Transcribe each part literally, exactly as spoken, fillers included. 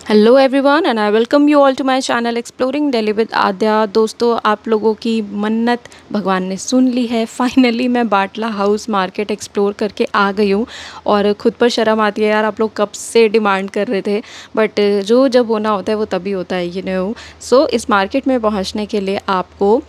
Hello everyone and I welcome you all to my channel exploring Delhi with Aadya. दोस्तों, आप लोगों की मन्नत भगवान ने सुन ली है। फाइनली मैं बाटला हाउस मार्केट एक्सप्लोर करके आ गई हूँ और ख़ुद पर शर्म आती है यार, आप लोग कब से डिमांड कर रहे थे, बट जो जब होना होता है वो तभी होता है, यू नो। सो इस मार्केट में पहुँचने के लिए आपको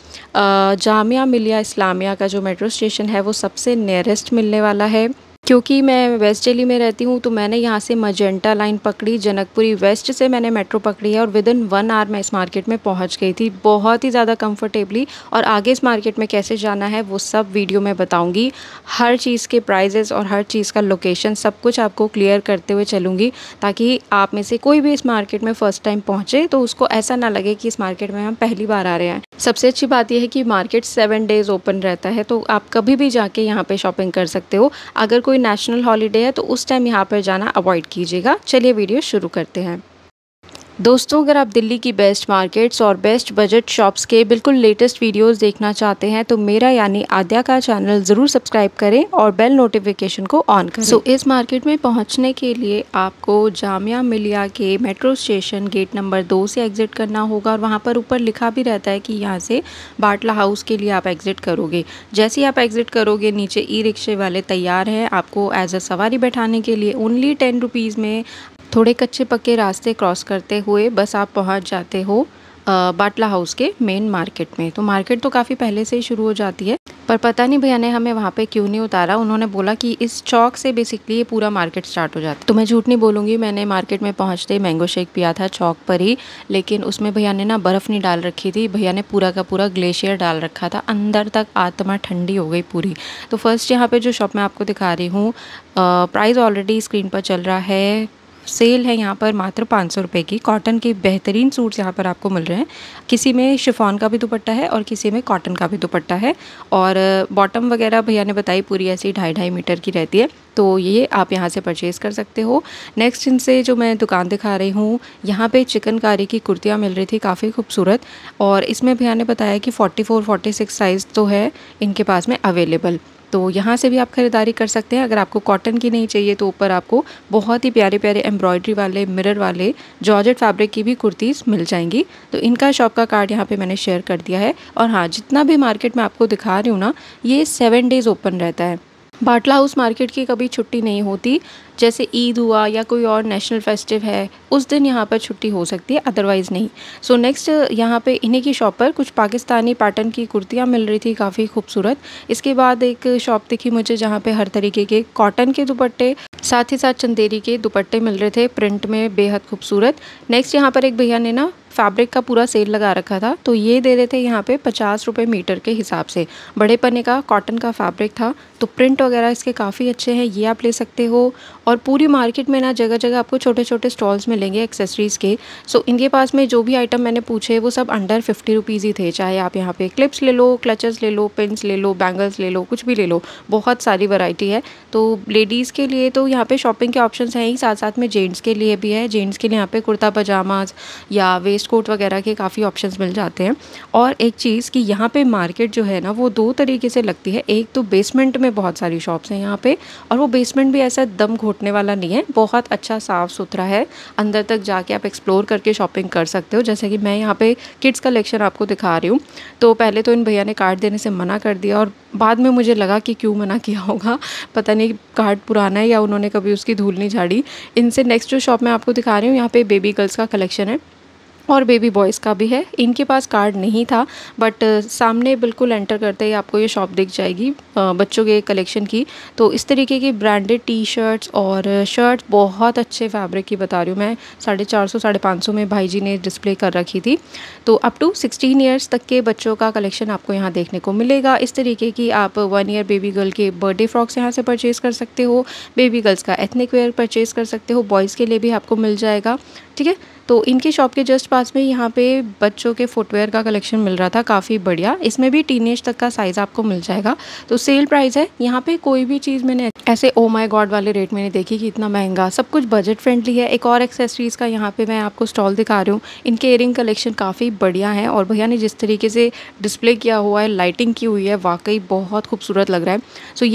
जामिया मिलिया इस्लामिया का जो मेट्रो स्टेशन है वो सबसे नियरेस्ट मिलने वाला है। क्योंकि मैं वेस्ट दिल्ली में रहती हूँ तो मैंने यहाँ से मजेंटा लाइन पकड़ी, जनकपुरी वेस्ट से मैंने मेट्रो पकड़ी है और विद इन वन आवर मैं इस मार्केट में पहुँच गई थी बहुत ही ज़्यादा कंफर्टेबली। और आगे इस मार्केट में कैसे जाना है वो सब वीडियो में बताऊँगी। हर चीज़ के प्राइजेस और हर चीज़ का लोकेशन सब कुछ आपको क्लियर करते हुए चलूँगी, ताकि आप में से कोई भी इस मार्केट में फ़र्स्ट टाइम पहुँचे तो उसको ऐसा ना लगे कि इस मार्केट में हम पहली बार आ रहे हैं। सबसे अच्छी बात यह है कि मार्केट सेवन डेज़ ओपन रहता है, तो आप कभी भी जाके यहाँ पे शॉपिंग कर सकते हो। अगर कोई नेशनल हॉलीडे है तो उस टाइम यहाँ पर जाना अवॉइड कीजिएगा। चलिए वीडियो शुरू करते हैं। दोस्तों, अगर आप दिल्ली की बेस्ट मार्केट्स और बेस्ट बजट शॉप्स के बिल्कुल लेटेस्ट वीडियोस देखना चाहते हैं तो मेरा यानी आद्या का चैनल ज़रूर सब्सक्राइब करें और बेल नोटिफिकेशन को ऑन करें। सो so, इस मार्केट में पहुंचने के लिए आपको जामिया मिलिया के मेट्रो स्टेशन गेट नंबर दो से एग्ज़िट करना होगा और वहां पर ऊपर लिखा भी रहता है कि यहाँ से बाटला हाउस के लिए आप एग्ज़िट करोगे। जैसे ही आप एग्ज़िट करोगे नीचे ई रिक्शे वाले तैयार हैं आपको एज अ सवारी बैठाने के लिए। ओनली टेन रुपीज़ में थोड़े कच्चे पक्के रास्ते क्रॉस करते हुए बस आप पहुंच जाते हो बाटला हाउस के मेन मार्केट में। तो मार्केट तो काफ़ी पहले से ही शुरू हो जाती है, पर पता नहीं भैया ने हमें वहाँ पे क्यों नहीं उतारा। उन्होंने बोला कि इस चौक से बेसिकली ये पूरा मार्केट स्टार्ट हो जाता है। तो मैं झूठ नहीं बोलूँगी, मैंने मार्केट में पहुँचते ही मैंगो शेक पिया था चौक पर ही, लेकिन उसमें भैया ने ना बर्फ़ नहीं डाल रखी थी। भैया ने पूरा का पूरा ग्लेशियर डाल रखा था, अंदर तक आत्मा ठंडी हो गई पूरी। तो फर्स्ट यहाँ पर जो शॉप मैं आपको दिखा रही हूँ, प्राइस ऑलरेडी स्क्रीन पर चल रहा है। सेल है यहाँ पर मात्र पाँच सौ रुपये की। कॉटन के बेहतरीन सूट्स यहाँ पर आपको मिल रहे हैं। किसी में शिफॉन का भी दुपट्टा है और किसी में कॉटन का भी दुपट्टा है। और बॉटम वगैरह भैया ने बताई पूरी ऐसी ढाई ढाई मीटर की रहती है, तो ये आप यहाँ से परचेज़ कर सकते हो। नेक्स्ट इनसे जो मैं दुकान दिखा रही हूँ, यहाँ पे चिकनकारी की कुर्तियाँ मिल रही थी काफ़ी खूबसूरत, और इसमें भैया ने बताया कि forty four forty six size तो है इनके पास में अवेलेबल। तो यहाँ से भी आप ख़रीदारी कर सकते हैं। अगर आपको कॉटन की नहीं चाहिए तो ऊपर आपको बहुत ही प्यारे प्यारे एम्ब्रॉयडरी वाले मिरर वाले जॉर्जेट फैब्रिक की भी कुर्तीज़ मिल जाएंगी। तो इनका शॉप का कार्ड यहाँ पे मैंने शेयर कर दिया है। और हाँ, जितना भी मार्केट में आपको दिखा रही हूँ ना, ये सेवन डेज़ ओपन रहता है। बाटला हाउस मार्केट की कभी छुट्टी नहीं होती। जैसे ईद हुआ या कोई और नेशनल फेस्टिव है उस दिन यहाँ पर छुट्टी हो सकती है, अदरवाइज़ नहीं। सो नेक्स्ट यहाँ पे इन्हीं की शॉप पर कुछ पाकिस्तानी पैटर्न की कुर्तियाँ मिल रही थी काफ़ी खूबसूरत। इसके बाद एक शॉप दिखी मुझे जहाँ पे हर तरीके के कॉटन के दुपट्टे, साथ ही साथ चंदेरी के दुपट्टे मिल रहे थे प्रिंट में बेहद खूबसूरत। नेक्स्ट यहाँ पर एक भैया ने ना फैब्रिक का पूरा सेल लगा रखा था, तो ये दे रहे थे यहाँ पे पचास रुपये मीटर के हिसाब से। बड़े पन्ने का कॉटन का फैब्रिक था, तो प्रिंट वगैरह इसके काफ़ी अच्छे हैं, ये आप ले सकते हो। और पूरी मार्केट में ना जगह जगह आपको छोटे छोटे स्टॉल्स मिलेंगे एक्सेसरीज़ के। सो इनके पास में जो भी आइटम मैंने पूछे वो सब अंडर फिफ्टी रुपीज़ ही थे। चाहे आप यहाँ पे क्लिप्स ले लो, क्लचेस ले लो, पिन्स ले लो, बैंगल्स ले लो, कुछ भी ले लो, बहुत सारी वैरायटी है। तो लेडीज़ के लिए तो यहाँ पे शॉपिंग के ऑप्शंस हैं ही, साथ साथ में जेंट्स के लिए भी है। जेंट्स के लिए यहाँ पे कुर्ता पजामाज या वेस्ट कोट वगैरह के काफ़ी ऑप्शंस मिल जाते हैं। और एक चीज़ कि यहाँ पे मार्केट जो है ना वो दो तरीके से लगती है। एक तो बेसमेंट में बहुत सारी शॉप्स हैं यहाँ पे, और वो बेसमेंट भी ऐसा दम घोटने वाला नहीं है, बहुत अच्छा साफ़ सुथरा है। अंदर तक जाके आप एक्सप्लोर करके शॉपिंग कर सकते हो। जैसे कि मैं यहाँ पे किड्स कलेक्शन आपको दिखा रही हूँ, तो पहले तो इन भैया ने कार्ड देने से मना कर दिया और बाद में मुझे लगा कि क्यों मना किया होगा, पता नहीं कार्ड पुराना है या उन्होंने कभी उसकी धूल नहीं झाड़ी। इनसे नेक्स्ट जो शॉप मैं आपको दिखा रही हूँ, यहाँ पे बेबी गर्ल्स का कलेक्शन है और बेबी बॉयज़ का भी है। इनके पास कार्ड नहीं था, बट सामने बिल्कुल एंटर करते ही आपको ये शॉप दिख जाएगी बच्चों के कलेक्शन की। तो इस तरीके की ब्रांडेड टी शर्ट्स और शर्ट बहुत अच्छे फैब्रिक की बता रही हूँ मैं, साढ़े चार सौ साढ़े पाँच सौ में भाई जी ने डिस्प्ले कर रखी थी। तो अप टू सिक्सटीन ईयर्स तक के बच्चों का कलेक्शन आपको यहाँ देखने को मिलेगा। इस तरीके की आप वन ईयर बेबी गर्ल के बर्थडे फ्रॉक्स यहाँ से परचेज़ कर सकते हो। बेबी गर्ल्स का एथनिक वेयर परचेज़ कर सकते हो, बॉयज़ के लिए भी आपको मिल जाएगा, ठीक है। तो इनकी शॉप के जस्ट पास में यहाँ पे बच्चों के फुटवेयर का कलेक्शन मिल रहा था काफ़ी बढ़िया। इसमें भी टीनेज तक का साइज़ आपको मिल जाएगा। तो सेल प्राइस है यहाँ पे, कोई भी चीज़ मैंने ऐसे ओ माय गॉड वाले रेट में नहीं देखी कि इतना महंगा। सब कुछ बजट फ्रेंडली है। एक और एक्सेसरीज़ का यहाँ पे मैं आपको स्टॉल दिखा रही हूँ। इनके इयरिंग कलेक्शन काफ़ी बढ़िया है और भैया ने जिस तरीके से डिस्प्ले किया हुआ है, लाइटिंग की हुई है, वाकई बहुत खूबसूरत लग रहा है। सो ये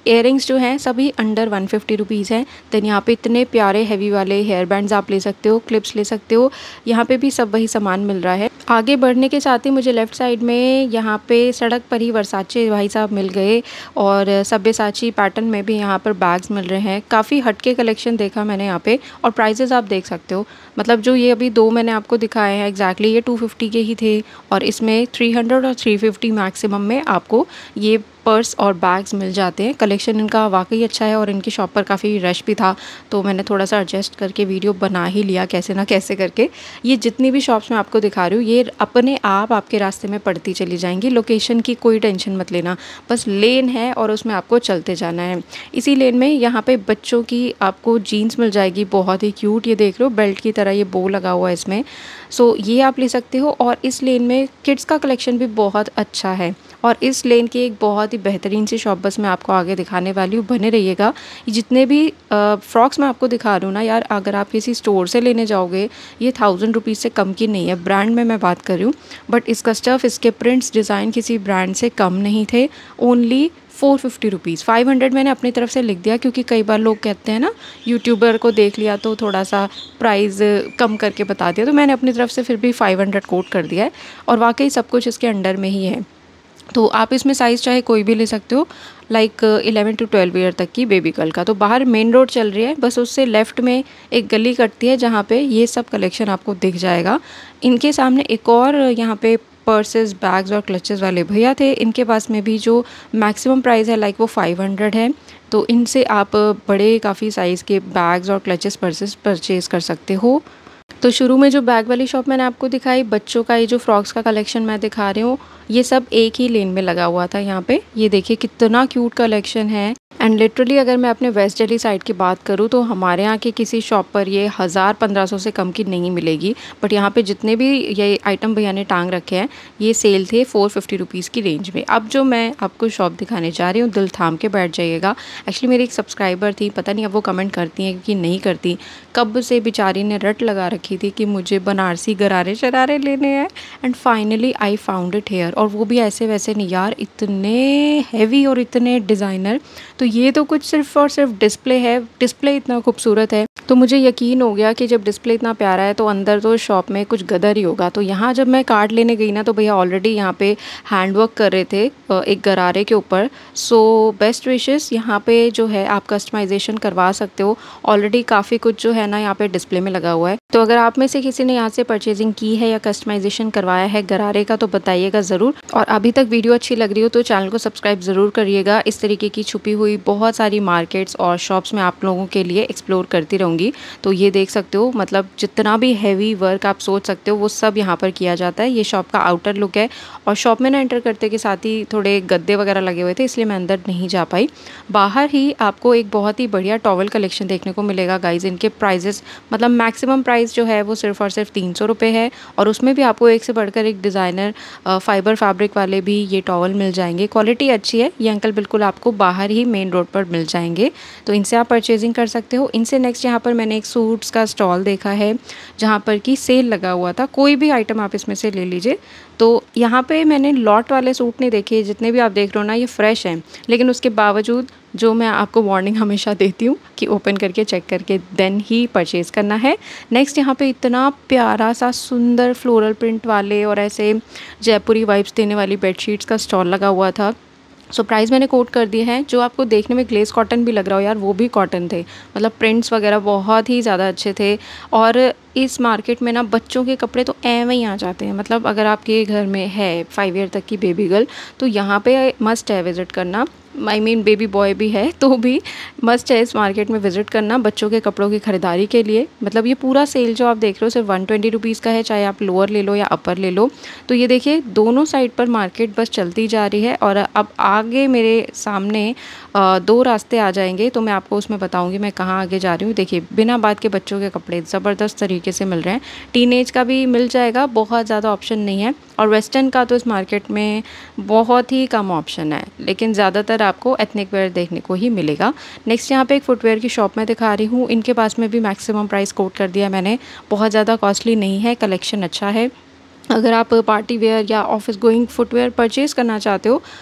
इयररिंग्स जो हैं सभी अंडर वन फिफ्टी रुपीज़ हैं। देन यहाँ पे इतने प्यारे हैवी वाले हेयर बैंड्स आप ले सकते हो, क्लिप्स ले सकते हो, यहाँ पे भी सब वही सामान मिल रहा है। आगे बढ़ने के साथ ही मुझे लेफ़्ट साइड में यहाँ पे सड़क पर ही वर्साचे भाई साहब मिल गए और सब्यसाची पैटर्न में भी यहाँ पर बैग्स मिल रहे हैं। काफ़ी हटके कलेक्शन देखा मैंने यहाँ पे और प्राइसेस आप देख सकते हो। मतलब जो ये अभी दो मैंने आपको दिखाए हैं एग्जैक्टली ये टू फिफ्टी के ही थे और इसमें थ्री हंड्रेड और थ्री फिफ्टी मैक्सिमम में आपको ये पर्स और बैग्स मिल जाते हैं। कलेक्शन इनका वाकई अच्छा है और इनकी शॉप पर काफ़ी रश भी था तो मैंने थोड़ा सा एडजस्ट करके वीडियो बना ही लिया कैसे ना कैसे करके। ये जितनी भी शॉप्स मैं आपको दिखा रही हूँ ये अपने आप आपके रास्ते में पड़ती चली जाएंगी। लोकेशन की कोई टेंशन मत लेना, बस लेन है और उसमें आपको चलते जाना है। इसी लेन में यहाँ पे बच्चों की आपको जीन्स मिल जाएगी, बहुत ही क्यूट। ये देख लो बेल्ट की तरह ये बो लगा हुआ है इसमें, सो ये आप ले सकते हो। और इस लेन में किड्स का कलेक्शन भी बहुत अच्छा है और इस लेन की एक बहुत ही बेहतरीन सी शॉप बस मैं आपको आगे दिखाने वाली हूँ, बने रहिएगा। जितने भी फ्रॉक्स मैं आपको दिखा रही हूँ ना यार, अगर आप किसी स्टोर से लेने जाओगे ये थाउजेंड रुपीज़ से कम की नहीं है। ब्रांड में मैं बात कर रही हूँ बट इसका स्टफ़, इसके प्रिंट्स, डिज़ाइन किसी ब्रांड से कम नहीं थे। Only four fifty rupees, five hundred मैंने अपनी तरफ से लिख दिया क्योंकि कई बार लोग कहते हैं ना यूट्यूबर को देख लिया तो थोड़ा सा प्राइस कम करके बता दिया, तो मैंने अपनी तरफ से फिर भी फाइव हंड्रेड कोट कर दिया है और वाकई सब कुछ इसके अंडर में ही है। तो आप इसमें साइज़ चाहे कोई भी ले सकते हो, like eleven to twelve year तक की बेबी गर्ल का। तो बाहर मेन रोड चल रही है, बस उससे लेफ़्ट में एक गली कटती है जहाँ पे ये सब कलेक्शन आपको दिख जाएगा। इनके सामने एक और यहाँ पे पर्सेस, बैग्स और क्लचेस वाले भैया थे, इनके पास में भी जो मैक्सिमम प्राइस है लाइक वो फाइव हंड्रेड है। तो इनसे आप बड़े काफ़ी साइज़ के बैग्स और क्लचेस, पर्सेस परचेज़ कर सकते हो। तो शुरू में जो बैग वाली शॉप मैंने आपको दिखाई, बच्चों का ये जो फ्रॉक्स का कलेक्शन मैं दिखा रही हूँ, ये सब एक ही लेन में लगा हुआ था यहाँ पे। ये देखिए कितना क्यूट कलेक्शन है। एंड लिटरली अगर मैं अपने वेस्ट दिल्ली साइड की बात करूँ तो हमारे यहाँ के किसी शॉप पर ये हज़ार पंद्रह सौ से कम की नहीं मिलेगी, बट यहाँ पे जितने भी ये आइटम भैया ने टांग रखे हैं ये सेल थे फोर फिफ्टी रुपीज़ की रेंज में। अब जो मैं आपको शॉप दिखाने जा रही हूँ, दिल थाम के बैठ जाइएगा। एक्चुअली मेरी एक सब्सक्राइबर थी, पता नहीं अब वो कमेंट करती हैं कि नहीं करती, कब से बेचारी ने रट लगा रखी थी कि मुझे बनारसी गरारे शरारे लेने हैं and finally I found it here. और वो भी ऐसे वैसे नहीं यार, इतने हैवी और इतने डिज़ाइनर। तो ये तो कुछ सिर्फ और सिर्फ डिस्प्ले है, डिस्प्ले इतना खूबसूरत है तो मुझे यकीन हो गया कि जब डिस्प्ले इतना प्यारा है तो अंदर तो शॉप में कुछ गदर ही होगा। तो यहाँ जब मैं कार्ड लेने गई ना तो भैया ऑलरेडी यहाँ पे हैंडवर्क कर रहे थे एक गरारे के ऊपर। सो बेस्ट विशेस, यहाँ पे जो है आप कस्टमाइजेशन करवा सकते हो। ऑलरेडी काफ़ी कुछ जो है ना यहाँ पे डिस्प्ले में लगा हुआ है। तो अगर आप में से किसी ने यहाँ से परचेजिंग की है या कस्टमाइजेशन करवाया है गरारे का तो बताइएगा ज़रूर। और अभी तक वीडियो अच्छी लग रही हो तो चैनल को सब्सक्राइब ज़रूर करिएगा। इस तरीके की छुपी हुई बहुत सारी मार्केट्स और शॉप्स में आप लोगों के लिए एक्सप्लोर करती रहूँगी। तो ये देख सकते हो, मतलब जितना भी हैवी वर्क आप सोच सकते हो वो सब यहाँ पर किया जाता है। ये शॉप का आउटर लुक है और शॉप में ना एंटर करते के साथ ही थोड़े गद्दे वगैरह लगे हुए थे इसलिए मैं अंदर नहीं जा पाई। बाहर ही आपको एक बहुत ही बढ़िया टॉवल कलेक्शन देखने को मिलेगा गाइज। इनके प्राइजेस मतलब मैक्सिमम प्राइस जो है वो सिर्फ और सिर्फ तीन सौ रुपये है और उसमें भी आपको एक से बढ़कर एक डिज़ाइनर फाइबर फैब्रिक वाले भी ये टॉवल मिल जाएंगे। क्वालिटी अच्छी है। ये अंकल बिल्कुल आपको बाहर ही मेन रोड पर मिल जाएंगे, तो इनसे आप परचेजिंग कर सकते हो। इनसे नेक्स्ट यहाँ पर मैंने एक सूट्स का स्टॉल देखा है जहाँ पर कि सेल लगा हुआ था। कोई भी आइटम आप इसमें से ले लीजिए। तो यहाँ पे मैंने लॉट वाले सूट नहीं देखे, जितने भी आप देख रहे हो ना ये फ्रेश हैं, लेकिन उसके बावजूद जो मैं आपको वार्निंग हमेशा देती हूँ कि ओपन करके चेक करके देन ही परचेज़ करना है। नेक्स्ट यहाँ पे इतना प्यारा सा सुंदर फ्लोरल प्रिंट वाले और ऐसे जयपुरी वाइब्स देने वाली बेडशीट्स का स्टॉल लगा हुआ था। सो प्राइस मैंने कोट कर दिए हैं। जो आपको देखने में ग्लेस कॉटन भी लग रहा हो यार, वो भी कॉटन थे। मतलब प्रिंट्स वगैरह बहुत ही ज़्यादा अच्छे थे। और इस मार्केट में ना बच्चों के कपड़े तो एवं ही आ जाते हैं। मतलब अगर आपके घर में है फाइव ईयर तक की बेबी गर्ल तो यहाँ पे मस्ट है विज़िट करना। आई मीन बेबी बॉय भी है तो भी मस्ट है इस मार्केट में विज़िट करना बच्चों के कपड़ों की ख़रीदारी के लिए। मतलब ये पूरा सेल जो आप देख रहे हो सिर्फ वन ट्वेंटी रुपीज़ का है, चाहे आप लोअर ले लो या अपर ले लो। तो ये देखिए दोनों साइड पर मार्केट बस चलती जा रही है और अब आगे मेरे सामने दो रास्ते आ जाएंगे तो मैं आपको उसमें बताऊंगी मैं कहाँ आगे जा रही हूँ। देखिए बिना बात के बच्चों के कपड़े ज़बरदस्त तरीके से मिल रहे हैं। टीनेज का भी मिल जाएगा, बहुत ज़्यादा ऑप्शन नहीं है। और वेस्टर्न का तो इस मार्केट में बहुत ही कम ऑप्शन है, लेकिन ज़्यादातर आपको एथनिक वेयर देखने को ही मिलेगा। नेक्स्ट यहाँ पे एक फुटवेयर की शॉप में दिखा रही हूँ। इनके पास में भी मैक्सिमम प्राइस कोट कर दिया मैंने, बहुत ज़्यादा कॉस्टली नहीं है, कलेक्शन अच्छा है। अगर आप पार्टी वेयर या ऑफिस गोइंग फुटवेयर परचेज़ करना चाहते हो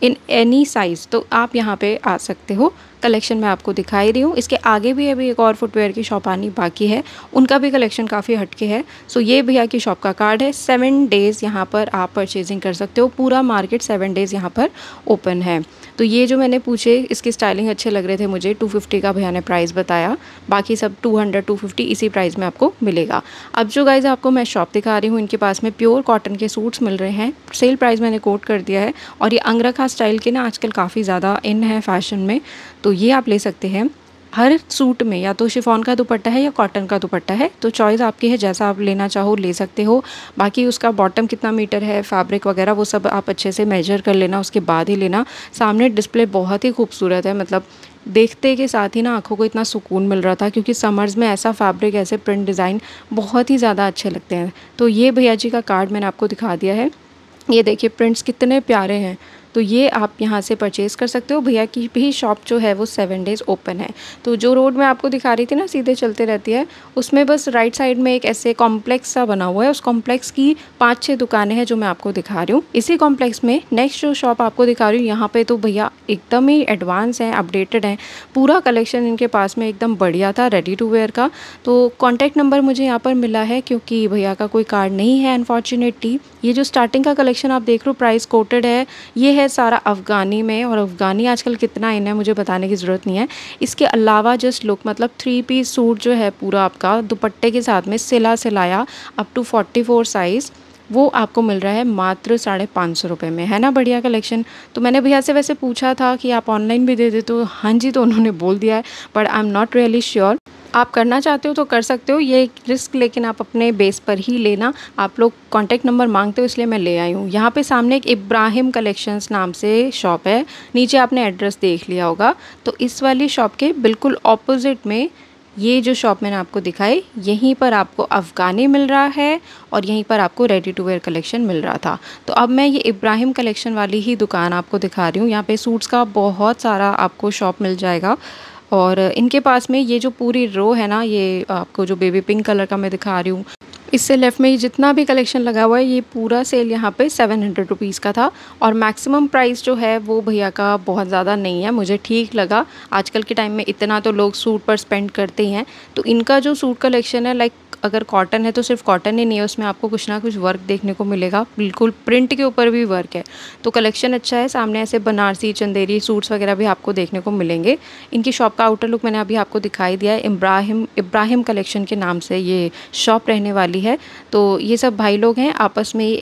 इन एनी साइज़, तो आप यहाँ पे आ सकते हो। कलेक्शन मैं आपको दिखाई रही हूँ। इसके आगे भी अभी एक और फुटवेयर की शॉप आनी बाकी है, उनका भी कलेक्शन काफ़ी हटके है। सो ये भैया की शॉप का कार्ड है। सेवन डेज़ यहाँ पर आप परचेजिंग कर सकते हो। पूरा मार्केट सेवन डेज़ यहाँ पर ओपन है। तो ये जो मैंने पूछे, इसकी स्टाइलिंग अच्छे लग रहे थे मुझे। टू फिफ्टी का भैया ने प्राइस बताया, बाकी सब टू हंड्रेड टू फिफ्टी इसी प्राइस में आपको मिलेगा। अब जो गाइज़ आपको मैं शॉप दिखा रही हूँ, इनके पास में प्योर कॉटन के सूट्स मिल रहे हैं। सेल प्राइस मैंने कोट कर दिया है। और ये अंगरखा स्टाइल के ना आजकल काफ़ी ज़्यादा इन है फैशन में, तो ये आप ले सकते हैं। हर सूट में या तो शिफॉन का दुपट्टा है या कॉटन का दुपट्टा है, तो चॉइस आपकी है, जैसा आप लेना चाहो ले सकते हो। बाकी उसका बॉटम कितना मीटर है, फैब्रिक वगैरह वो सब आप अच्छे से मेजर कर लेना, उसके बाद ही लेना। सामने डिस्प्ले बहुत ही खूबसूरत है, मतलब देखते के साथ ही ना आँखों को इतना सुकून मिल रहा था, क्योंकि समर्स में ऐसा फैब्रिक, ऐसे प्रिंट डिज़ाइन बहुत ही ज़्यादा अच्छे लगते हैं। तो ये भैया जी का कार्ड मैंने आपको दिखा दिया है। ये देखिए प्रिंट्स कितने प्यारे हैं, तो ये आप यहाँ से परचेज़ कर सकते हो। भैया की भी शॉप जो है वो सेवन डेज़ ओपन है। तो जो रोड मैं आपको दिखा रही थी ना, सीधे चलते रहती है, उसमें बस राइट साइड में एक ऐसे कॉम्प्लेक्स सा बना हुआ है। उस कॉम्प्लेक्स की पाँच छः दुकानें हैं जो मैं आपको दिखा रही हूँ। इसी कॉम्प्लेक्स में नेक्स्ट जो शॉप आपको दिखा रही हूँ, यहाँ पे तो भैया एकदम ही एडवांस हैं, अपडेटेड हैं। पूरा कलेक्शन इनके पास में एकदम बढ़िया था, रेडी टू वेयर का। तो कॉन्टैक्ट नंबर मुझे यहाँ पर मिला है, क्योंकि भैया का कोई कार्ड नहीं है अनफॉर्चुनेटली। ये जो स्टार्टिंग का कलेक्शन आप देख रहे हो, प्राइस कोटेड है। ये है सारा अफ़गानी में, और अफ़गानी आजकल कितना इन है मुझे बताने की ज़रूरत नहीं है। इसके अलावा जस्ट लुक, मतलब थ्री पीस सूट जो है पूरा आपका दुपट्टे के साथ में सिला सिलाया up to forty four size, वो आपको मिल रहा है मात्र साढ़े पाँच सौ रुपये में। है ना बढ़िया कलेक्शन। तो मैंने भैया से वैसे पूछा था कि आप ऑनलाइन भी दे दे, तो हाँ जी, तो उन्होंने बोल दिया है, but I am not really sure. आप करना चाहते हो तो कर सकते हो, ये रिस्क लेकिन आप अपने बेस पर ही लेना। आप लोग कॉन्टैक्ट नंबर मांगते हो, इसलिए मैं ले आई हूँ। यहाँ पे सामने एक इब्राहिम कलेक्शंस नाम से शॉप है, नीचे आपने एड्रेस देख लिया होगा। तो इस वाली शॉप के बिल्कुल ऑपोजिट में ये जो शॉप मैंने आपको दिखाई, यहीं पर आपको अफ़गानी मिल रहा है और यहीं पर आपको रेडी टू वेयर कलेक्शन मिल रहा था। तो अब मैं ये इब्राहिम कलेक्शन वाली ही दुकान आपको दिखा रही हूँ। यहाँ पे सूट्स का बहुत सारा आपको शॉप मिल जाएगा। और इनके पास में ये जो पूरी रो है ना, ये आपको जो बेबी पिंक कलर का मैं दिखा रही हूँ, इससे लेफ़्ट में जितना भी कलेक्शन लगा हुआ है, ये पूरा सेल यहाँ पे सेवन हंड्रेड रुपीज़ का था। और मैक्सिमम प्राइस जो है वो भैया का बहुत ज़्यादा नहीं है, मुझे ठीक लगा। आजकल के टाइम में इतना तो लोग सूट पर स्पेंड करते ही हैं। तो इनका जो सूट कलेक्शन है, लाइक अगर कॉटन है तो सिर्फ कॉटन ही नहीं है, उसमें आपको कुछ ना कुछ वर्क देखने को मिलेगा। बिल्कुल प्रिंट के ऊपर भी वर्क है, तो कलेक्शन अच्छा है। सामने ऐसे बनारसी चंदेरी सूट्स वगैरह भी आपको देखने को मिलेंगे। इनकी शॉप का आउटर लुक मैंने अभी आपको दिखाई दिया है। इब्राहिम इब्राहिम कलेक्शन के नाम से ये शॉप रहने वाली है। तो ये सब भाई लोग हैं, आपस में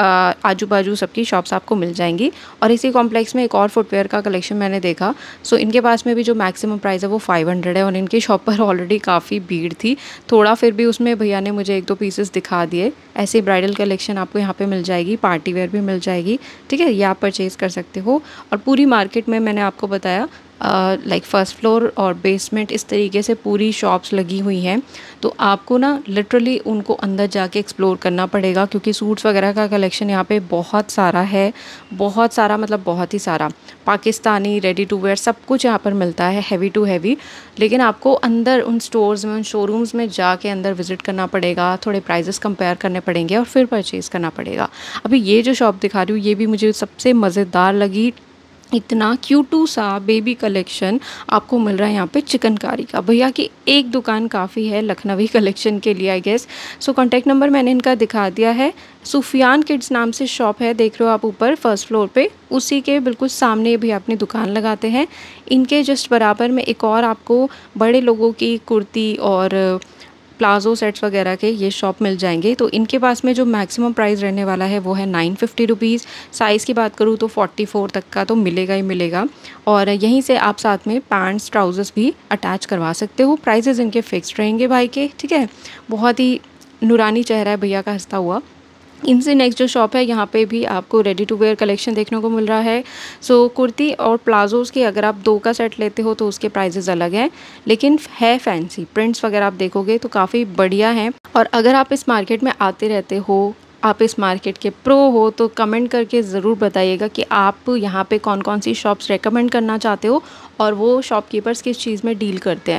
आजू बाजू सबकी शॉप्स आपको मिल जाएंगी। और इसी कॉम्प्लेक्स में एक और फुटवेयर का कलेक्शन मैंने देखा। सो इनके पास में भी जो मैक्सिमम प्राइस है वो फाइव हंड्रेड है, और इनकी शॉप पर ऑलरेडी काफ़ी भीड़ थी थोड़ा, फिर भी उसमें भैया ने मुझे एक दो पीसेस दिखा दिए। ऐसे ब्राइडल कलेक्शन आपको यहाँ पे मिल जाएगी, पार्टी वेयर भी मिल जाएगी, ठीक है, ये आप परचेज़ कर सकते हो। और पूरी मार्केट में मैंने आपको बताया लाइक फर्स्ट फ्लोर और बेसमेंट इस तरीके से पूरी शॉप्स लगी हुई हैं। तो आपको ना लिटरली उनको अंदर जाके एक्सप्लोर करना पड़ेगा, क्योंकि सूट्स वगैरह का कलेक्शन यहाँ पे बहुत सारा है, बहुत सारा मतलब बहुत ही सारा। पाकिस्तानी रेडी टू वेयर सब कुछ यहाँ पर मिलता है, हैवी टू हैवी। लेकिन आपको अंदर उन स्टोर्स में, उन शोरूम्स में जाके अंदर विजिट करना पड़ेगा, थोड़े प्राइजेस कंपेयर करने पड़ेंगे और फिर परचेज़ करना पड़ेगा। अभी ये जो शॉप दिखा रही हूँ, ये भी मुझे सबसे मज़ेदार लगी। इतना क्यूटू सा बेबी कलेक्शन आपको मिल रहा है यहाँ पे चिकनकारी का। भैया की एक दुकान काफ़ी है लखनवी कलेक्शन के लिए I guess. So contact number मैंने इनका दिखा दिया है। सुफियान किड्स नाम से शॉप है, देख रहे हो आप ऊपर फर्स्ट फ्लोर पे, उसी के बिल्कुल सामने भी अपनी दुकान लगाते हैं। इनके जस्ट बराबर में एक और आपको बड़े लोगों की कुर्ती और प्लाज़ो सेट्स वगैरह के ये शॉप मिल जाएंगे। तो इनके पास में जो मैक्सिमम प्राइस रहने वाला है वो है नाइन फिफ्टी रुपीज़। साइज़ की बात करूँ तो फोर्टी फोर तक का तो मिलेगा ही मिलेगा। और यहीं से आप साथ में पैंट्स ट्राउज़र्स भी अटैच करवा सकते हो। प्राइसेस इनके फिक्स्ड रहेंगे भाई के, ठीक है। बहुत ही नूरानी चेहरा है भैया का हंसता हुआ। इनसे नेक्स्ट जो शॉप है, यहाँ पे भी आपको रेडी टू वेयर कलेक्शन देखने को मिल रहा है। सो कुर्ती और प्लाजोज़ के अगर आप दो का सेट लेते हो तो उसके प्राइसेस अलग हैं, लेकिन है फैंसी प्रिंट्स वगैरह आप देखोगे तो काफ़ी बढ़िया हैं। और अगर आप इस मार्केट में आते रहते हो, आप इस मार्केट के प्रो हो, तो कमेंट करके ज़रूर बताइएगा कि आप यहाँ पे कौन कौन सी शॉप्स रेकमेंड करना चाहते हो और वो शॉपकीपर्स किस चीज़ में डील करते हैं।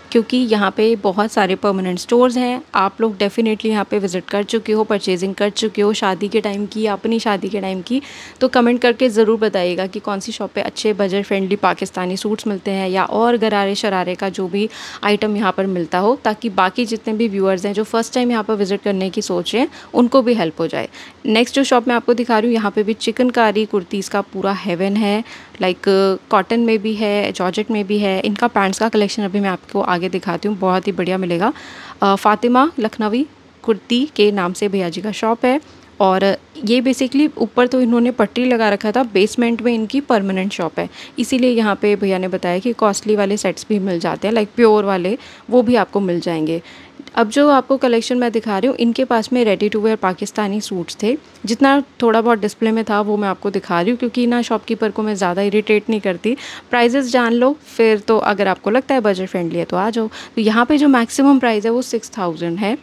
क्योंकि यहाँ पे बहुत सारे परमानेंट स्टोर्स हैं। आप लोग डेफिनेटली यहाँ पे विज़िट कर चुके हो, परचेजिंग कर चुके हो शादी के टाइम की या अपनी शादी के टाइम की, तो कमेंट करके ज़रूर बताइएगा कि कौन सी शॉप पे अच्छे बजट फ्रेंडली पाकिस्तानी सूट्स मिलते हैं या और गरारे शरारे का जो भी आइटम यहाँ पर मिलता हो, ताकि बाकी जितने भी व्यूअर्स हैं जो फर्स्ट टाइम यहाँ पर विज़िट करने की सोच रहे हैं उनको भी हेल्प हो जाए। नेक्स्ट जो शॉप मैं आपको दिखा रही हूँ, यहाँ पे भी चिकनकारी कुर्तीज़ का पूरा हेवन है। लाइक कॉटन में भी है, जॉर्जेट में भी है। इनका पैंट्स का कलेक्शन अभी मैं आपको आगे दिखाती हूँ, बहुत ही बढ़िया मिलेगा। फ़ातिमा लखनवी कुर्ती के नाम से भैया जी का शॉप है। और ये बेसिकली ऊपर तो इन्होंने पट्टी लगा रखा था, बेसमेंट में इनकी परमानेंट शॉप है, इसीलिए यहाँ पे भैया ने बताया कि कॉस्टली वाले सेट्स भी मिल जाते हैं, लाइक प्योर वाले, वो भी आपको मिल जाएंगे। अब जो आपको कलेक्शन मैं दिखा रही हूँ, इनके पास में ready to wear Pakistani suits थे। जितना थोड़ा बहुत डिस्प्ले में था वो मैं आपको दिखा रही हूँ, क्योंकि ना शॉपकीपर को मैं ज़्यादा इरिटेट नहीं करती। प्राइजेस जान लो, फिर तो अगर आपको लगता है बजट फ्रेंडली है तो आ जाओ। तो यहाँ पे जो मैक्सिमम प्राइस है वो सिक्स थाउजेंड है।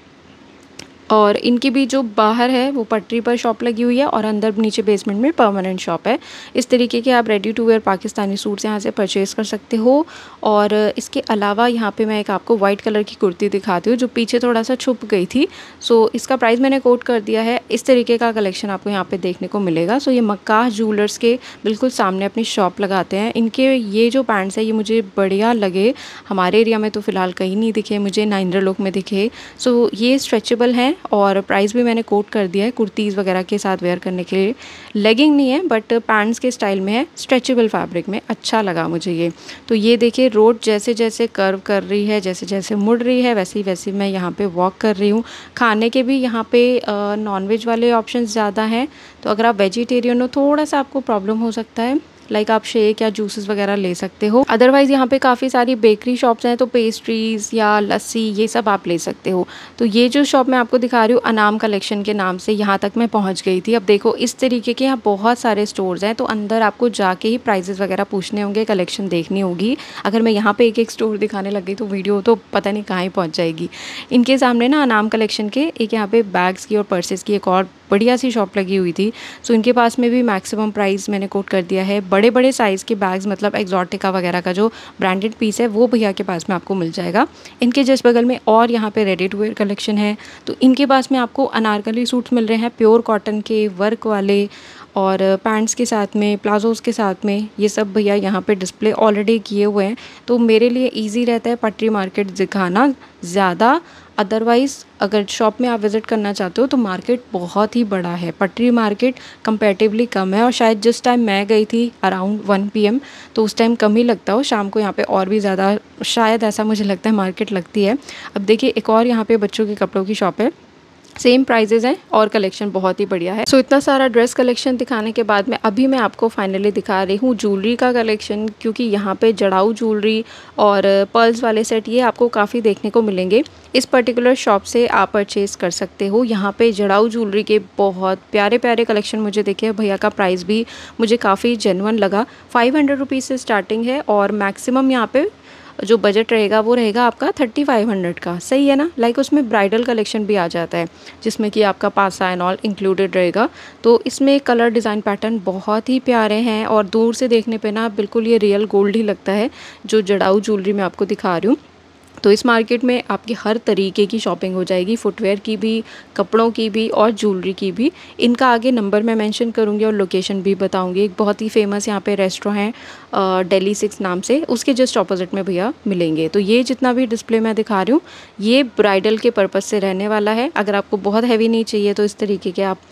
और इनकी भी जो बाहर है वो पटरी पर शॉप लगी हुई है और अंदर नीचे बेसमेंट में परमानेंट शॉप है। इस तरीके के आप ready to wear Pakistani suits यहाँ से परचेज़ कर सकते हो। और इसके अलावा यहाँ पे मैं एक आपको वाइट कलर की कुर्ती दिखाती हूँ जो पीछे थोड़ा सा छुप गई थी। सो इसका प्राइस मैंने कोट कर दिया है। इस तरीके का कलेक्शन आपको यहाँ पर देखने को मिलेगा। सो ये मक्का ज्वेलर्स के बिल्कुल सामने अपनी शॉप लगाते हैं। इनके ये जो पैंट्स है ये मुझे बढ़िया लगे, हमारे एरिया में तो फ़िलहाल कहीं नहीं दिखे मुझे, ना इंद्रलोक में दिखे। सो ये स्ट्रेचेबल हैं और प्राइस भी मैंने कोट कर दिया है कुर्तीज़ वगैरह के साथ वेयर करने के लिए। लेगिंग नहीं है बट पैंट्स के स्टाइल में है, स्ट्रेचेबल फैब्रिक में, अच्छा लगा मुझे ये। तो ये देखिए रोड जैसे जैसे कर्व कर रही है, जैसे जैसे मुड़ रही है, वैसे ही वैसे मैं यहाँ पे वॉक कर रही हूँ। खाने के भी यहाँ पे नॉनवेज वाले ऑप्शंस ज़्यादा हैं, तो अगर आप वेजिटेरियन हो थोड़ा सा आपको प्रॉब्लम हो सकता है, लाइक आप शेक या जूसेस वगैरह ले सकते हो। अदरवाइज़ यहाँ पे काफ़ी सारी बेकरी शॉप्स हैं, तो पेस्ट्रीज़ या लस्सी ये सब आप ले सकते हो। तो ये जो शॉप मैं आपको दिखा रही हूँ अनाम कलेक्शन के नाम से, यहाँ तक मैं पहुँच गई थी। अब देखो इस तरीके के यहाँ बहुत सारे स्टोर्स हैं, तो अंदर आपको जाके ही प्राइजेस वगैरह पूछने होंगे, कलेक्शन देखनी होगी। अगर मैं यहाँ पर एक एक स्टोर दिखाने लग गई तो वीडियो तो पता नहीं कहाँ ही पहुँच जाएगी। इनके सामने ना अनाम कलेक्शन के एक यहाँ पर बैग्स की और पर्सेस की एक और बढ़िया सी शॉप लगी हुई थी। सो इनके पास में भी मैक्सिमम प्राइस मैंने कोट कर दिया है। बड़े बड़े साइज़ के बैग्स, मतलब एक्सोटिका वगैरह का जो ब्रांडेड पीस है वो भैया के पास में आपको मिल जाएगा। इनके जस्ट बगल में और यहाँ पे रेडी टू वेयर कलेक्शन है, तो इनके पास में आपको अनारकली सूट्स मिल रहे हैं, प्योर कॉटन के वर्क वाले, और पैंट्स के साथ में, प्लाजोज़ के साथ में। ये सब भैया यहाँ पे डिस्प्ले ऑलरेडी किए हुए हैं, तो मेरे लिए इजी रहता है पटरी मार्केट दिखाना ज़्यादा। अदरवाइज़ अगर शॉप में आप विज़िट करना चाहते हो तो मार्केट बहुत ही बड़ा है, पटरी मार्केट कंपैरेटिवली कम है। और शायद जिस टाइम मैं गई थी अराउंड वन पी एम, तो उस टाइम कम ही लगता हो, शाम को यहाँ पे और भी ज़्यादा शायद ऐसा मुझे लगता है मार्केट लगती है। अब देखिए एक और यहाँ पे बच्चों के कपड़ों की शॉप है, सेम प्राइजेस हैं और कलेक्शन बहुत ही बढ़िया है। सो so, इतना सारा ड्रेस कलेक्शन दिखाने के बाद में अभी मैं आपको फाइनली दिखा रही हूँ ज्वेलरी का कलेक्शन, क्योंकि यहाँ पे जड़ाऊ ज्वेलरी और पर्ल्स वाले सेट ये आपको काफ़ी देखने को मिलेंगे। इस पर्टिकुलर शॉप से आप परचेज़ कर सकते हो। यहाँ पे जड़ाऊ ज्वेलरी के बहुत प्यारे प्यारे कलेक्शन मुझे दिखे। भैया का प्राइस भी मुझे काफ़ी जेन्युइन लगा, फाइव हंड्रेड रुपीज़ से स्टार्टिंग है और मैक्सिमम यहाँ पे जो बजट रहेगा वो रहेगा आपका थर्टी फाइव हंड्रेड का। सही है ना, लाइक उसमें ब्राइडल कलेक्शन भी आ जाता है जिसमें कि आपका पासा एंड ऑल इंक्लूडेड रहेगा। तो इसमें कलर डिज़ाइन पैटर्न बहुत ही प्यारे हैं और दूर से देखने पे ना बिल्कुल ये रियल गोल्ड ही लगता है जो जड़ाऊ ज्वेलरी मैं आपको दिखा रही हूँ। तो इस मार्केट में आपकी हर तरीके की शॉपिंग हो जाएगी, फुटवेयर की भी, कपड़ों की भी और ज्वेलरी की भी। इनका आगे नंबर मैं मेंशन करूँगी और लोकेशन भी बताऊँगी। एक बहुत ही फेमस यहाँ पे रेस्टोरेंट है डेली सिक्स नाम से, उसके जस्ट ऑपोजिट में भैया मिलेंगे। तो ये जितना भी डिस्प्ले मैं दिखा रही हूँ ये ब्राइडल के पर्पज़ से रहने वाला है। अगर आपको बहुत हैवी नहीं चाहिए तो इस तरीके के आप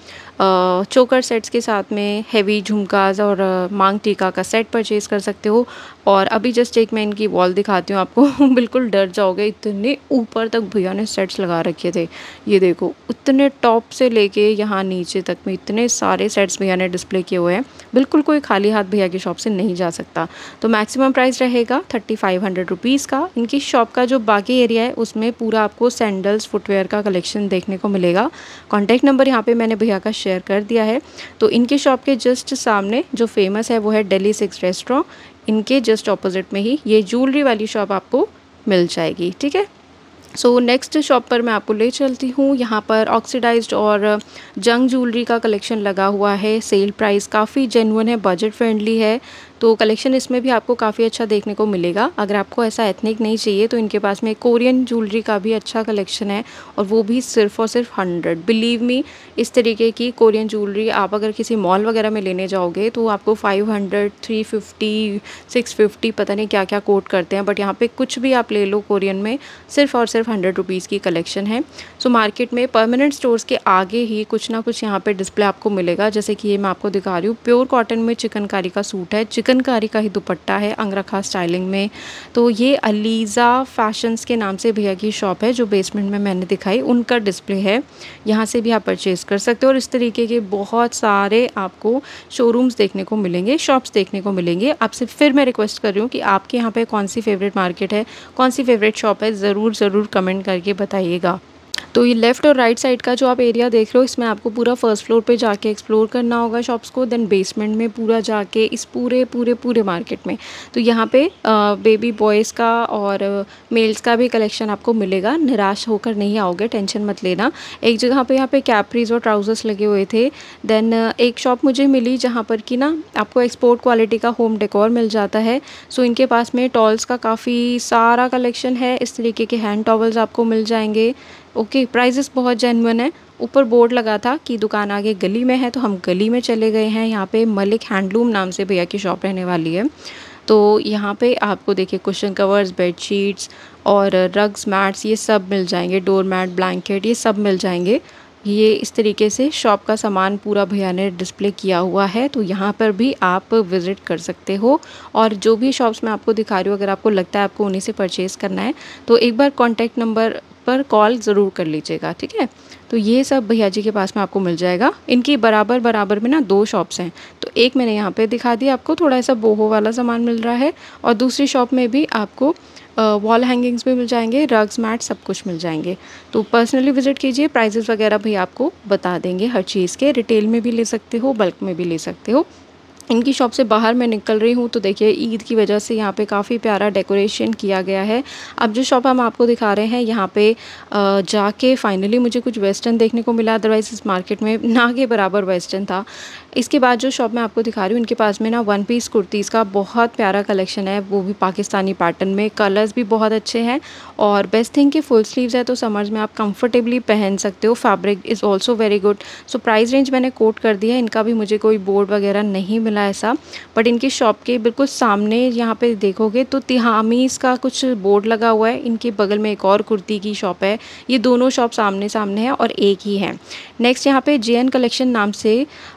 चोकर सेट्स के साथ में हैवी झुमकाज और मांग टीका का सेट परचेज़ कर सकते हो। और अभी जस्ट एक मैं इनकी वॉल दिखाती हूँ आपको बिल्कुल डर जाओगे, इतने ऊपर तक भैया ने सेट्स लगा रखे थे। ये देखो इतने टॉप से लेके यहाँ नीचे तक में इतने सारे सेट्स भैया ने डिस्प्ले किए हुए हैं। बिल्कुल कोई खाली हाथ भैया की शॉप से नहीं जा सकता। तो मैक्सिमम प्राइस रहेगा थर्टी फाइव हंड्रेड रुपीज़ का। इनकी शॉप का जो बाकी एरिया है उसमें पूरा आपको सैंडल्स फुटवेयर का कलेक्शन देखने को मिलेगा। कॉन्टैक्ट नंबर यहाँ पर मैंने भैया का शेयर कर दिया है। तो इनकी शॉप के जस्ट सामने जो फेमस है वो है डेली सिक्स रेस्टोरेंट, इनके जस्ट ऑपोजिट में ही ये ज्वेलरी वाली शॉप आपको मिल जाएगी। ठीक है, सो नेक्स्ट शॉप पर मैं आपको ले चलती हूँ। यहाँ पर ऑक्सीडाइज्ड और जंग ज्वेलरी का कलेक्शन लगा हुआ है। सेल प्राइस काफ़ी जेन्युइन है, बजट फ्रेंडली है। तो कलेक्शन इसमें भी आपको काफ़ी अच्छा देखने को मिलेगा। अगर आपको ऐसा एथनिक नहीं चाहिए तो इनके पास में कोरियन ज्वेलरी का भी अच्छा कलेक्शन है, और वो भी सिर्फ और सिर्फ हंड्रेड। बिलीव मी, इस तरीके की कोरियन ज्वेलरी आप अगर किसी मॉल वगैरह में लेने जाओगे तो आपको five hundred, three fifty, six fifty पता नहीं क्या क्या कोट करते हैं, बट यहाँ पे कुछ भी आप ले लो कोरियन में, सिर्फ और सिर्फ हंड्रेड रुपीज़ की कलेक्शन है। सो मार्केट में परमानेंट स्टोर्स के आगे ही कुछ ना कुछ यहाँ पे डिस्प्ले आपको मिलेगा। जैसे कि ये मैं आपको दिखा रही हूँ, प्योर कॉटन में चिकनकारी का सूट है, चिकनकारी का ही दुपट्टा है अंगरखा स्टाइलिंग में। तो ये अलीज़ा फैशंस के नाम से भैया की शॉप है जो बेसमेंट में मैंने दिखाई, उनका डिस्प्ले है। यहाँ से भी आप परचेज़ कर सकते हो, और इस तरीके के बहुत सारे आपको शोरूम्स देखने को मिलेंगे, शॉप्स देखने को मिलेंगे। आपसे फिर मैं रिक्वेस्ट कर रही हूँ कि आपके यहाँ पे कौन सी फेवरेट मार्केट है, कौन सी फेवरेट शॉप है, ज़रूर ज़रूर कमेंट करके बताइएगा। तो ये लेफ़्ट और राइट साइड का जो आप एरिया देख रहे हो, इसमें आपको पूरा फर्स्ट फ्लोर पे जाके एक्सप्लोर करना होगा शॉप्स को, देन बेसमेंट में पूरा जाके इस पूरे पूरे पूरे मार्केट में। तो यहाँ पे बेबी बॉयज़ का और मेल्स का भी कलेक्शन आपको मिलेगा। निराश होकर नहीं आओगे, टेंशन मत लेना। एक जगह पे यहाँ पे कैप्रीज और ट्राउजर्स लगे हुए थे। देन एक शॉप मुझे मिली जहाँ पर कि ना आपको एक्सपोर्ट क्वालिटी का होम डेकोर मिल जाता है। सो इनके पास में टॉल्स का काफ़ी सारा कलेक्शन है, इस तरीके के हैंड टॉवल्स आपको मिल जाएंगे। ओके, प्राइजेस बहुत जेन्युइन है। ऊपर बोर्ड लगा था कि दुकान आगे गली में है, तो हम गली में चले गए हैं। यहाँ पे मलिक हैंडलूम नाम से भैया की शॉप रहने वाली है। तो यहाँ पे आपको देखिए कुशन कवर्स, बेडशीट्स और रग्स, मैट्स, ये सब मिल जाएंगे। डोर मैट, ब्लैंकेट, ये सब मिल जाएंगे। ये इस तरीके से शॉप का सामान पूरा भैया ने डिस्प्ले किया हुआ है, तो यहाँ पर भी आप विज़िट कर सकते हो। और जो भी शॉप्स मैं आपको दिखा रही हूँ, अगर आपको लगता है आपको उन्हीं से परचेज़ करना है तो एक बार कॉन्टैक्ट नंबर पर कॉल ज़रूर कर लीजिएगा, ठीक है। तो ये सब भैया जी के पास में आपको मिल जाएगा। इनकी बराबर बराबर में ना दो शॉप्स हैं, तो एक मैंने यहाँ पे दिखा दिया आपको, थोड़ा ऐसा बोहो वाला सामान मिल रहा है, और दूसरी शॉप में भी आपको वॉल हैंगिंग्स भी मिल जाएंगे, रग्स, मैट, सब कुछ मिल जाएंगे। तो पर्सनली विजिट कीजिए, प्राइजेस वगैरह भी आपको बता देंगे हर चीज़ के। रिटेल में भी ले सकते हो, बल्क में भी ले सकते हो। इनकी शॉप से बाहर मैं निकल रही हूँ तो देखिए ईद की वजह से यहाँ पे काफ़ी प्यारा डेकोरेशन किया गया है। अब जो शॉप हम आपको दिखा रहे हैं, यहाँ पे जाके फाइनली मुझे कुछ वेस्टर्न देखने को मिला, अदरवाइज़ इस मार्केट में ना के बराबर वेस्टर्न था। इसके बाद जो शॉप मैं आपको दिखा रही हूँ, इनके पास में ना वन पीस कुर्तीज़ का बहुत प्यारा कलेक्शन है, वो भी पाकिस्तानी पैटर्न में। कलर्स भी बहुत अच्छे हैं, और बेस्ट थिंग कि फुल स्लीव्स है, तो समर्स में आप कंफर्टेबली पहन सकते हो। Fabric is also very good. So price range मैंने कोट कर दिया है, इनका भी मुझे कोई बोर्ड वगैरह नहीं मिला ऐसा, बट इनकी शॉप के बिल्कुल सामने यहाँ पे देखोगे तो तिहामीज़ का कुछ बोर्ड लगा हुआ है। इनके बगल में एक और कुर्ती की शॉप है। ये दोनों शॉप सामने सामने हैं और एक ही है। नेक्स्ट यहाँ पे जे एन कलेक्शन नाम से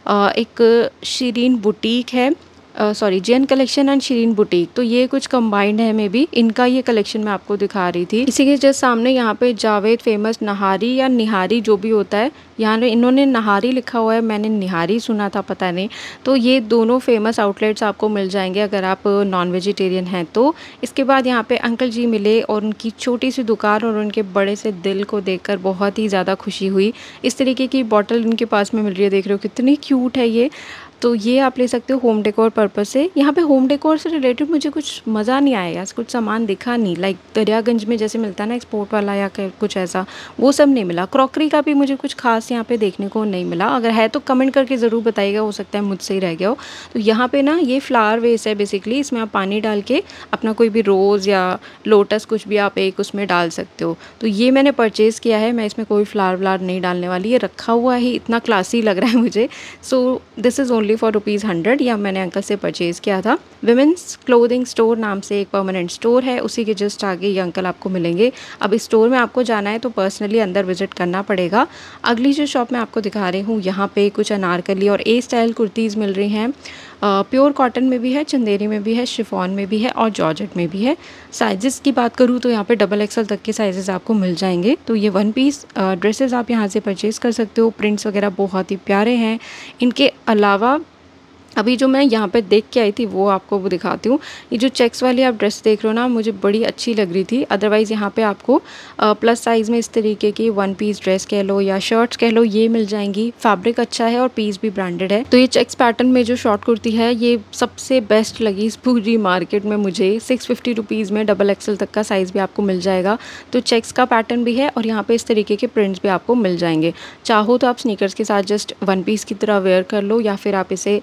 एक शिरीन बुटीक है, sorry J N collection and Shireen boutique, तो ये कुछ कंबाइंड है मे बी। इनका ये कलेक्शन मैं आपको दिखा रही थी। इसी के जस्ट सामने यहाँ पे जावेद फेमस नहारी या निहारी जो भी होता है, यहाँ इन्होंने नहारी लिखा हुआ है, मैंने निहारी सुना था, पता नहीं। तो ये दोनों फेमस आउटलेट्स आपको मिल जाएंगे अगर आप नॉन वेजिटेरियन हैं तो। इसके बाद यहाँ पे अंकल जी मिले, और उनकी छोटी सी दुकान और उनके बड़े से दिल को देखकर बहुत ही ज़्यादा खुशी हुई। इस तरीके की बॉटल इनके पास में मिल रही है, देख रहे हो कितनी क्यूट है ये। तो ये आप ले सकते हो होम डेकोर पर्पस से। यहाँ पे होम डेकोर से रिलेटेड मुझे कुछ मज़ा नहीं आया, कुछ सामान दिखा नहीं, लाइक दरियागंज में जैसे मिलता है ना एक्सपोर्ट वाला या कुछ ऐसा, वो सब नहीं मिला। क्रॉकरी का भी मुझे कुछ खास यहाँ पे देखने को नहीं मिला। अगर है तो कमेंट करके ज़रूर बताइएगा, हो सकता है मुझसे ही रह गया हो। तो यहाँ पे ना ये फ्लावर वेस है बेसिकली, इसमें आप पानी डाल के अपना कोई भी रोज़ या लोटस कुछ भी आप एक उसमें डाल सकते हो। तो ये मैंने परचेज़ किया है, मैं इसमें कोई फ्लावर व्लावर नहीं डालने वाली, ये रखा हुआ ही इतना क्लासी लग रहा है मुझे। So this is only for rupees hundred. या मैंने अंकल से परचेज़ किया था। विमेंस क्लोथिंग स्टोर नाम से एक परमानेंट स्टोर है, उसी के जस्ट आगे ये अंकल आपको मिलेंगे। अब इस स्टोर में आपको जाना है तो पर्सनली अंदर विजिट करना पड़ेगा। अगली जो शॉप मैं आपको दिखा रही हूँ, यहाँ पे कुछ अनारकली और ए स्टाइल कुर्तीज़ मिल रही हैं। प्योर कॉटन में भी है, चंदेरी में भी है, शिफॉन में भी है और जॉर्जेट में भी है। साइजेस की बात करूँ तो यहाँ पे डबल एक्सल तक के साइजेस आपको मिल जाएंगे। तो ये वन पीस ड्रेसेस आप यहाँ से परचेज़ कर सकते हो। प्रिंट्स वगैरह बहुत ही प्यारे हैं। इनके अलावा अभी जो मैं यहाँ पे देख के आई थी वो आपको वो दिखाती हूँ। ये जो चेक्स वाली आप ड्रेस देख रहे हो ना, मुझे बड़ी अच्छी लग रही थी। अदरवाइज़ यहाँ पे आपको प्लस साइज़ में इस तरीके की वन पीस ड्रेस कह लो या शर्ट्स कह लो, ये मिल जाएंगी। फैब्रिक अच्छा है और पीस भी ब्रांडेड है। तो ये चेक्स पैटर्न में जो शॉर्ट कुर्ती है, ये सबसे बेस्ट लगी इस पूरी मार्केट में मुझे। सिक्स फिफ्टी रुपीज़ में डबल एक्सल तक का साइज़ भी आपको मिल जाएगा। तो चेक्स का पैटर्न भी है और यहाँ पे इस तरीके के प्रिंट्स भी आपको मिल जाएंगे। चाहो तो आप स्नीकर्स के साथ जस्ट वन पीस की तरह वेयर कर लो, या फिर आप इसे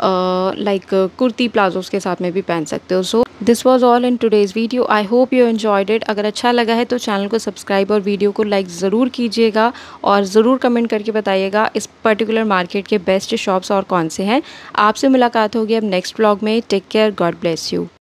लाइक कुर्ती प्लाजोस के साथ में भी पहन सकते हो। So this was all in today's video. I hope you enjoyed it. अगर अच्छा लगा है तो चैनल को सब्सक्राइब और वीडियो को लाइक ज़रूर कीजिएगा और ज़रूर कमेंट करके बताइएगा इस पर्टिकुलर मार्केट के बेस्ट शॉप्स और कौन से हैं। आपसे मुलाकात होगी अब नेक्स्ट व्लॉग में। Take care, God bless you.